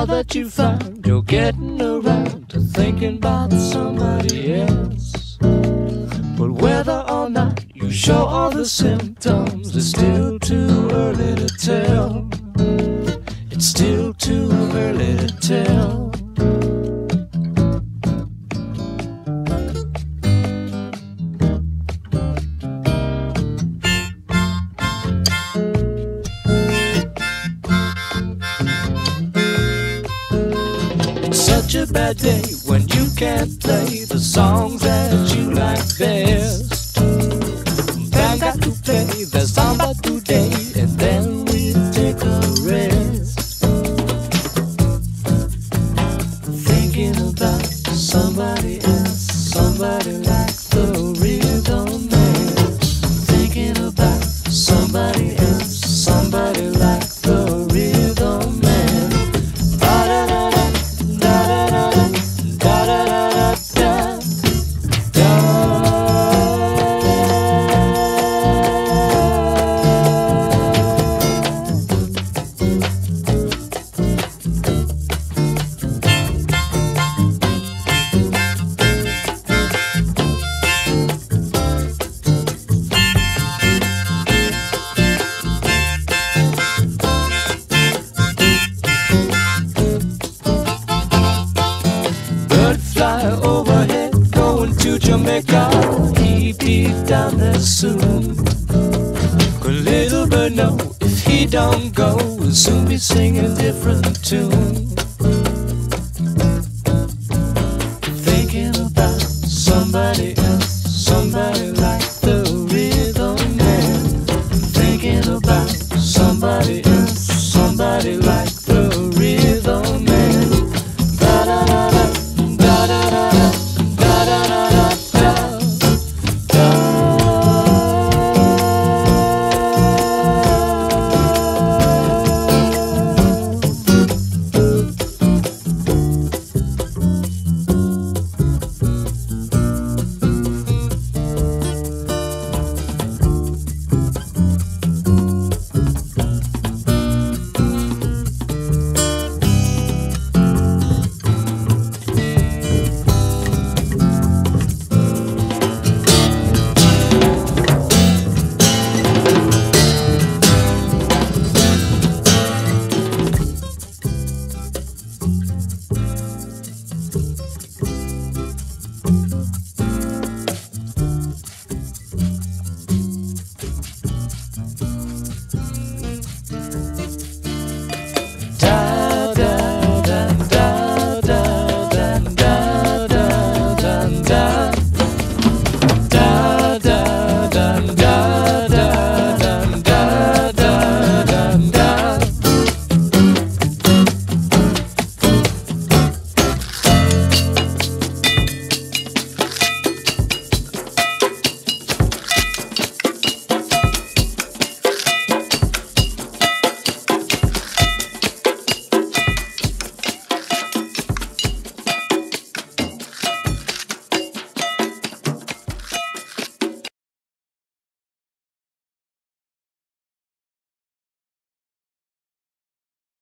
that you found, you're getting around to thinking about somebody else. But whether or not you show all the symptoms, it's still too early to tell. It's still too early to tell. It's such a bad day when you can't play the songs that you like best. Band got to play the samba today, and then we take a rest. Thinking about somebody else, somebody like the rhythm man. Thinking about somebody else, somebody like the rhythm man. Da-da-da-da, da-da-da-da, da-da-da-da-da, da. Bird fly overhead, going to Jamaica. He be down there soon. Could little bird know if he don't go, we'll soon be singing different tunes.